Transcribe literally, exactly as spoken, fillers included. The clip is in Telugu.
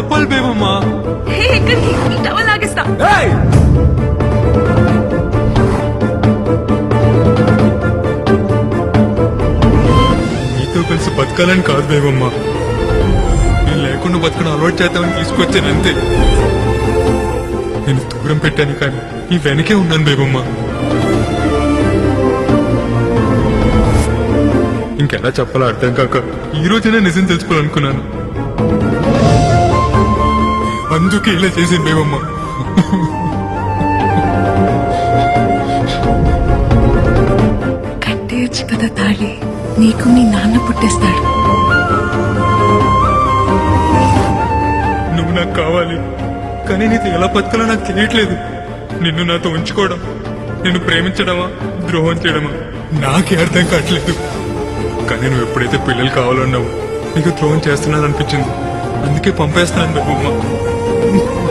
చెప్పాలి బేబమ్మా. టవల్ లాగేస్తా. నీతో కలిసి బతకాలని కాదు బేబమ్మా, నేను లేకుండా బతకడం అలవాటు చేద్దామని తీసుకొచ్చాను అంతే. నేను దూరం పెట్టాను కానీ నీ వెనకే ఉన్నాను బేబమ్మా. ఇంకెలా చెప్పాలో అర్థం కాక ఈ రోజైనా నిజం తెలుసుకోవాలనుకున్నాను. అందుకే ఇలా చేసింది బేబమ్మా. కట్టేయచ్చు కదా తాళి, నీకు మీ నాన్న పుట్టేస్తాడు. నువ్వు నాకు కావాలి, కానీ నీతో ఎలా బతకాలో నాకు తెలియట్లేదు. నిన్ను నాతో ఉంచుకోవడం, నిన్ను ప్రేమించడమా ద్రోహం చేయడమా నాకే అర్థం కావట్లేదు. కానీ నువ్వు ఎప్పుడైతే పిల్లలు కావాలన్నావు నీకు ద్రోహం చేస్తున్నాను అనిపించింది, అందుకే పంపేస్తున్నాను బేబమ్మా.